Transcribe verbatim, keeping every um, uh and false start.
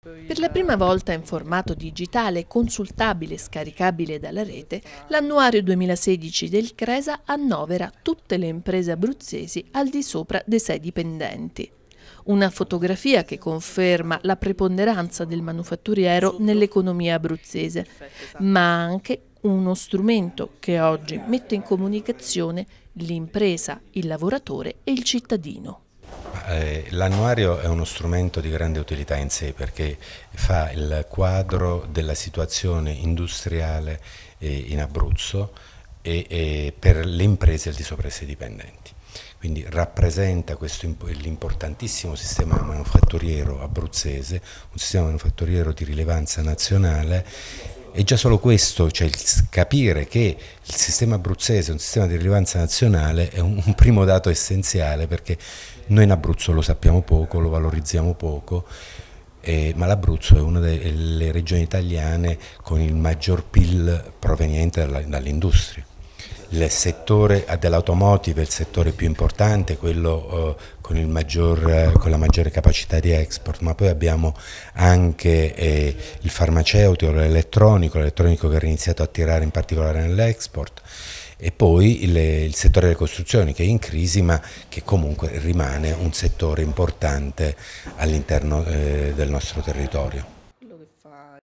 Per la prima volta in formato digitale, consultabile e scaricabile dalla rete, l'annuario duemilasedici del Cresa annovera tutte le imprese abruzzesi al di sopra dei sei dipendenti. Una fotografia che conferma la preponderanza del manufatturiero nell'economia abruzzese, ma anche uno strumento che oggi mette in comunicazione l'impresa, il lavoratore e il cittadino. L'annuario è uno strumento di grande utilità in sé perché fa il quadro della situazione industriale in Abruzzo e per le imprese al di sopra dei sei dipendenti. Quindi rappresenta l'importantissimo sistema manufatturiero abruzzese, un sistema manufatturiero di rilevanza nazionale. E già solo questo, cioè il capire che il sistema abruzzese è un sistema di rilevanza nazionale, è un, un primo dato essenziale, perché noi in Abruzzo lo sappiamo poco, lo valorizziamo poco, eh, ma l'Abruzzo è una delle regioni italiane con il maggior P I L proveniente dall'industria. Il settore dell'automotive è il settore più importante, quello eh, con, il maggior, eh, con la maggiore capacità di export, ma poi abbiamo anche eh, il farmaceutico, l'elettronico, l'elettronico che era iniziato a tirare in particolare nell'export, e poi il, il settore delle costruzioni che è in crisi ma che comunque rimane un settore importante all'interno eh, del nostro territorio.